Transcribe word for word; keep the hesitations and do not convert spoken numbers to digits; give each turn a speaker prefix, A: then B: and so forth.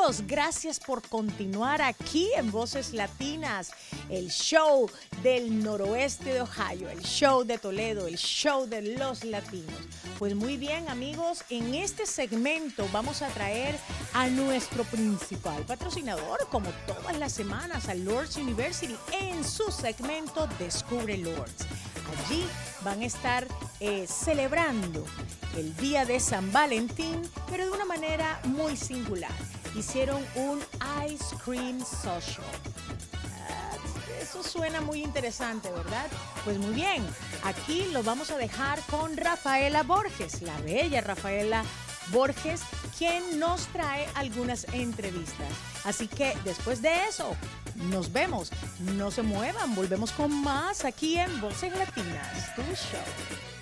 A: Amigos, gracias por continuar aquí en Voces Latinas, el show del noroeste de Ohio, el show de Toledo, el show de los latinos. Pues muy bien, amigos, en este segmento vamos a traer a nuestro principal patrocinador, como todas las semanas, a Lourdes University en su segmento Descubre Lourdes. Allí van a estar eh, celebrando el día de San Valentín, pero de una manera muy singular. Hicieron un Ice Cream Social. Uh, eso suena muy interesante, ¿verdad? Pues muy bien, aquí lo vamos a dejar con Rafaela Borges, la bella Rafaela Borges, quien nos trae algunas entrevistas. Así que después de eso, nos vemos. No se muevan, volvemos con más aquí en Voces Latinas, tu show.